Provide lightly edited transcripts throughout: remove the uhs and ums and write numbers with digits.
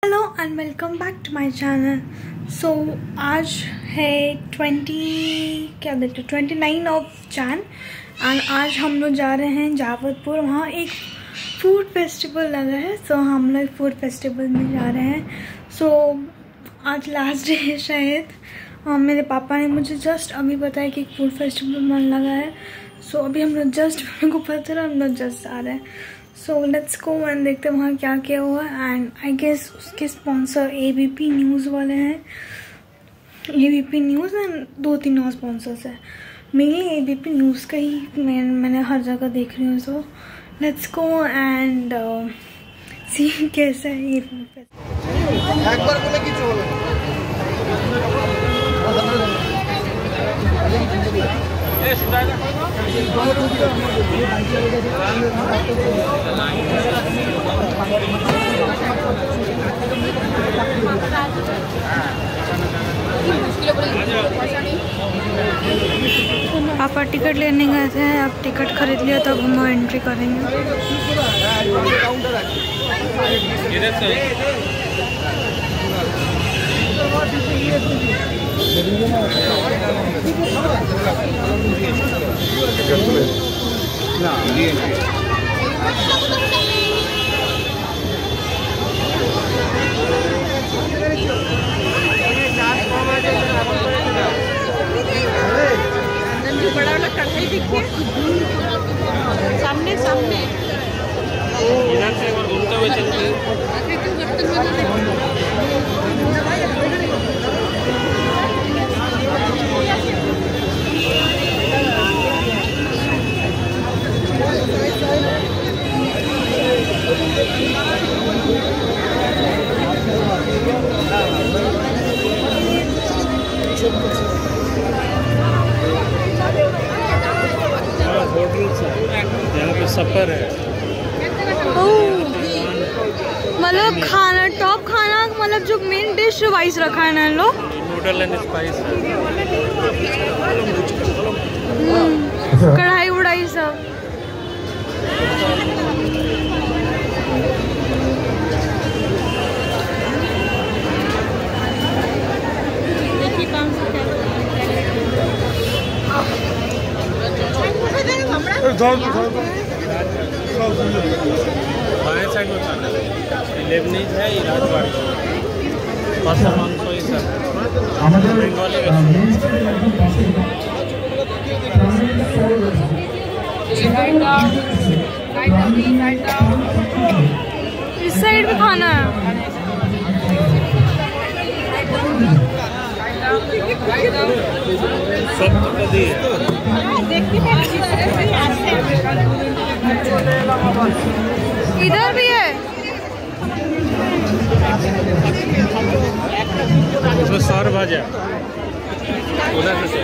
Hello and welcome back to my channel. So आज है 29 of Jain and आज हम लोग जा रहे हैं जावतपुर। वहाँ एक फूड फेस्टिवल लगा है, सो हम लोग फूड फेस्टिवल में जा रहे हैं। सो आज लास्ट डे है शायद। मेरे पापा ने मुझे जस्ट अभी बताया कि फूड फेस्टिवल मन लगा है। सो अभी हम लोग जस्ट, मेरे को पता चला, हम लोग जस्ट आ रहे हैं। सो लेट्स गो एंड देखते हैं वहाँ क्या क्या हुआ। एंड आई गेस उसके स्पॉन्सर ABP न्यूज़ वाले हैं। ABP न्यूज़ एंड 2-3 और स्पॉन्सर्स हैं। मेनली ABP न्यूज़ का ही मैंने हर जगह देख रही हूँ। सो लेट्स गो एंड सी कैसा है ये। पापा टिकट लेने गए थे, अब टिकट खरीद लिया तब हम एंट्री करेंगे। बड़ा वाला कढ़ाई दिखिए सामने सामने। इधर से घूमते हुए चलते हैं। यहाँ पे सफर है। मतलब खाना टॉप खाना, मतलब जो मेन डिश वाइज रखा है ना लोग, नूडल एंड स्पाइस है। कढ़ाई उड़ाई सब। बाएं साइड में खाना लेबनीज है, राजवाड़ी पासा मांगो ये सब बंगाली। इस साइड भी खाना है। सब तो कभी इधर भी है। इसमें सार भाजा उधर से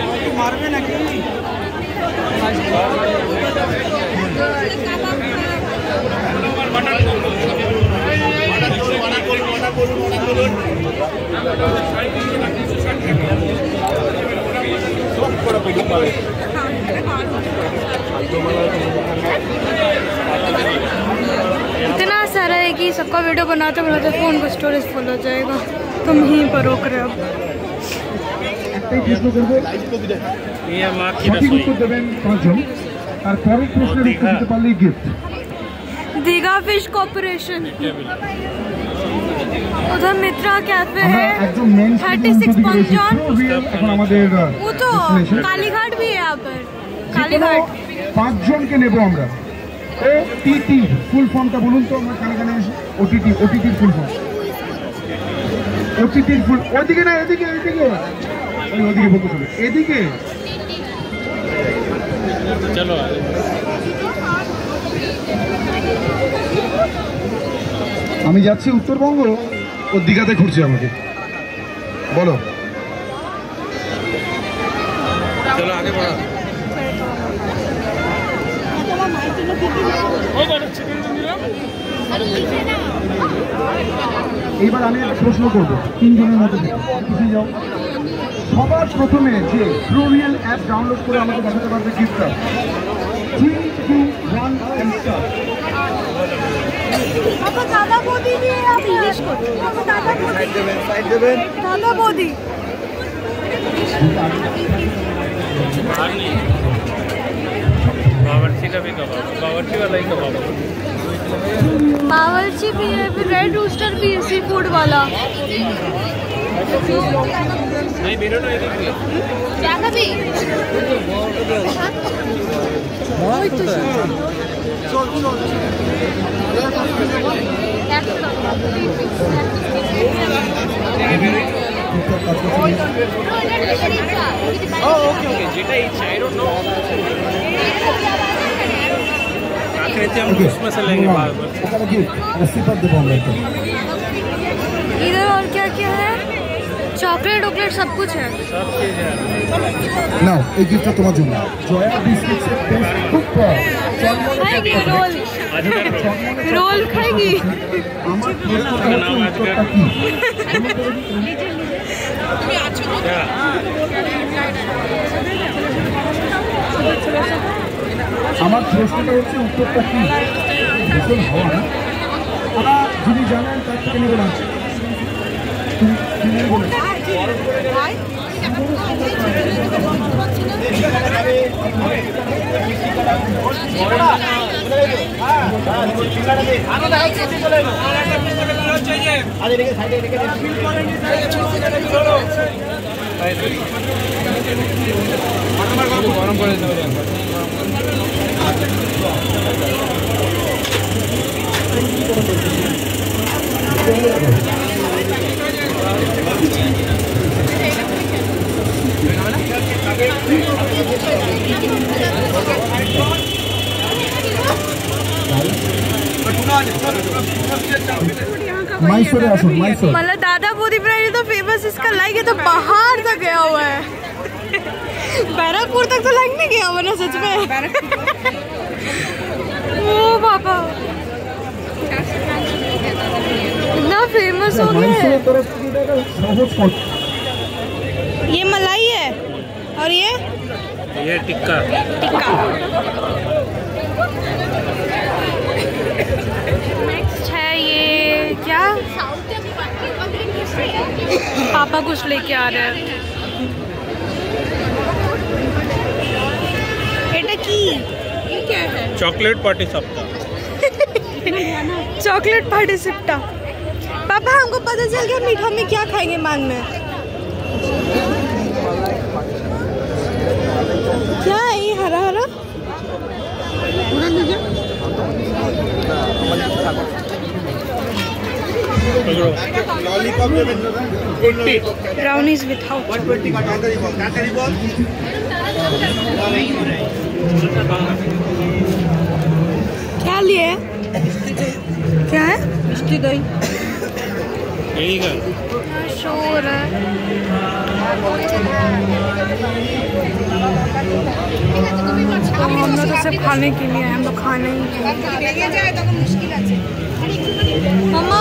इतना सारा है कि सबका वीडियो बनाते बनाते फ़ोन का स्टोरेज फुल हो जाएगा, तो यहीं पर रोक रहे अब। ये माँ की रसोई। Digha fish corporation. उधर मित्रा कैफे है, 36 पंचान। वो तो कालीघाट भी है यहाँ पर। कालीघाट 5 জনকে নেব আমরা। OTT ফুল ফর্মটা বলুন তো আমরা কানে কানে OTT full form. OTT full ওদিকে না, এদিকে এদিকে ওদিকে ফোকাস করুন, এদিকে চলো। আমি যাচ্ছি উত্তরবঙ্গ, ও দীঘাতে ঘুরছে আমাকে। বলো চলো আগে बढ़ो। এইবার আমি একটা প্রশ্ন করব 3 জনের মধ্যে পিছিয়ে যাও। সবার প্রথমে যে ফ্লোরিয়াল অ্যাপ ডাউনলোড করে আমাকে দেখাতে পারবে গিফটটা। 3, 2, 1 এন্ড স্টার্ট। दादा मोदी भी आप इंग्लिश को दादा दादा मोदी बाहर नहीं, बावर्ची का भी कबाब, बावर्ची वाला ही कबाब। बावर्ची भी है, फिर रेड रूस्टर भी है, सी फूड वाला। नहीं बेरो नहीं देखिए क्या कभी ओके जेटा इच आई डोंट नो आकृति हम उसमें से लेंगे बाद में। इधर और क्या क्या है? चॉकलेट वॉकलेट सब कुछ है, सब चीज़ है। নাও এই গিফটটা তোমার জন্য জয়া বিস্কিটসের টেস্ট খুব কম खाएगी रोल रोल खाएगी আমার का नाम आज का क्या আমার প্রশ্নটা হচ্ছে উত্তরটা কি ভীষণ হওয়া না ওরা যিনি জানেন তার থেকে নিয়ে বলছি তুমি বলে গরম করে দেবো মাইসোরে আসুন মাইসোর मतलब दादा मोदी प्राइड तो फेमस इसका लाइक है तो बाहर तक गया हुआ है। बैरकपुर तक तो लाइक नहीं गया हुआ ना सच में। ओ पापा इतना फेमस हो गया है। ये मलाई है और ये टिक्का टिक्का। नेक्स्ट है ये क्या पापा कुछ लेके आ रहे हैं। এটা কি क्या है? चॉकलेट पार्टी सबका चॉकलेट पार्टी सिप्टा। पापा हमको पता चल गया मीठा में क्या खाएंगे मान में। क्या है ये हरा हरा? Brownies without. क्या लिए? क्या है? मिष्टी दही। यही का शोर है। तो हम लोग तो सिर्फ खाने के लिए हम लोग खाने ही मम्मा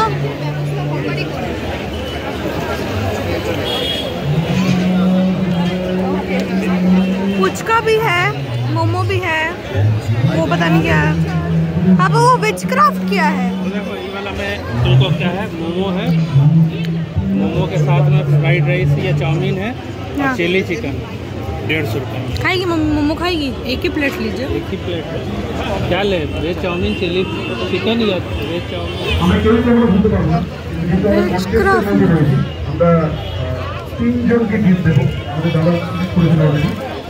पुचका भी है, मोमो भी है, वो पता नहीं क्या है। पापा वो वेज क्राफ्ट क्या है? देखो ये वाला में तुमको क्या है, मोमो है, मोमो के साथ में फ्राइड राइस या चाउमीन है और चिली चिकन 150 रुपये। खाएगी मम्मी? मोमो खाएगी? एक ही प्लेट लीजिए। एक ही प्लेट है। क्या ले, वेज चाउमीन चिली चिकन या वेज चाउमीन? আমরা কেউ আমরা বলতে পারবো না কিন্তু আমরা তিনজনকে গিফট দেবো আমাদের দাদা করেছেন অলরেডি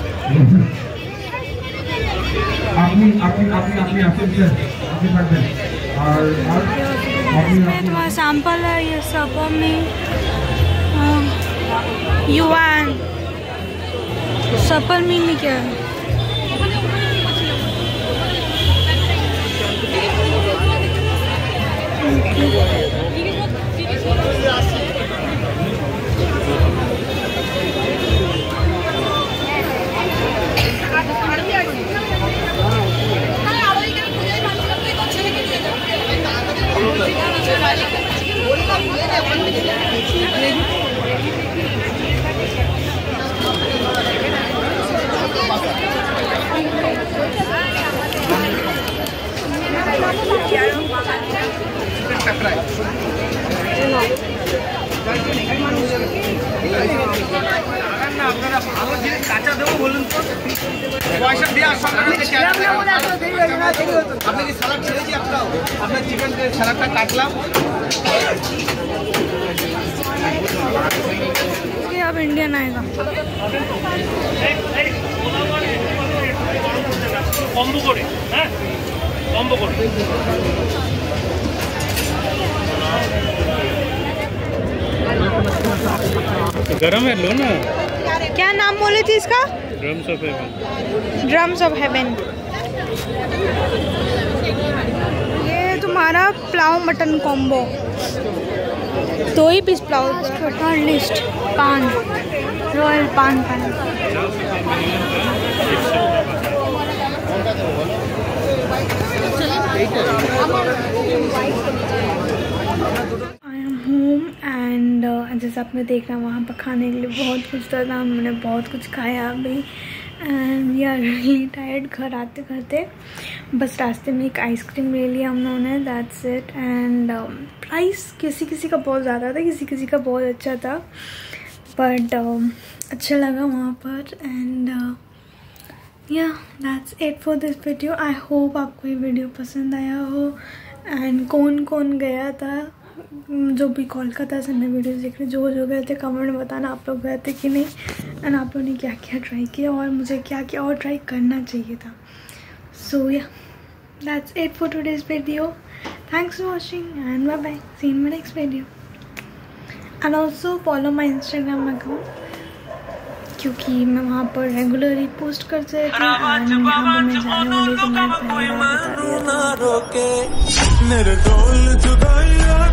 আপনি আপনি আপনি আপনি আসেন স্যার আপনি থাকবেন আর আপনি तुम्हारा सैंपल है ये सब में युवान सपल में क्या है? আপনি কি সালাদ ছেড়েছি আপনার চিকেন সালাদটা কাটলাম। ये अब इंडियन आएगा। कॉम्बो करे, हैं? कॉम्बो करे। गरम है, लो ना। क्या नाम बोले थे इसका? Drums of heaven. Drums of heaven. ये तुम्हारा पुलाव मटन कॉम्बो, 2 ही piece pulao. List paan, royal paan paan. And जैसे आपने देखा वहाँ पर खाने के लिए बहुत कुछ था, हमने बहुत कुछ खाया अभी। And we are really tired. घर आते करते बस रास्ते में एक आइसक्रीम ले लिया हम लोगों ने, दैट्स इट। एंड प्राइस किसी किसी का बहुत ज़्यादा था, किसी किसी का बहुत अच्छा था, बट अच्छा लगा वहाँ पर। And yeah that's it for this video. I hope आपको ये वीडियो पसंद आया हो। एंड कौन कौन गया था, जो भी कोलकाता से मैं वीडियो देख रहे, जो गए थे कमेंट में बताना आप लोग गए थे कि नहीं, एंड आप लोगों ने क्या क्या ट्राई किया और मुझे क्या क्या और ट्राई करना चाहिए था। So yeah that's it for today's video. Thanks for watching and bye bye, see you in my next video. And also follow my Instagram account, क्योंकि मैं वहाँ पर रेगुलरली पोस्ट करते रहती हूँ। एंड यहाँ पर मैं जाने वाली तो मैं पहले बार बता रही हूँ।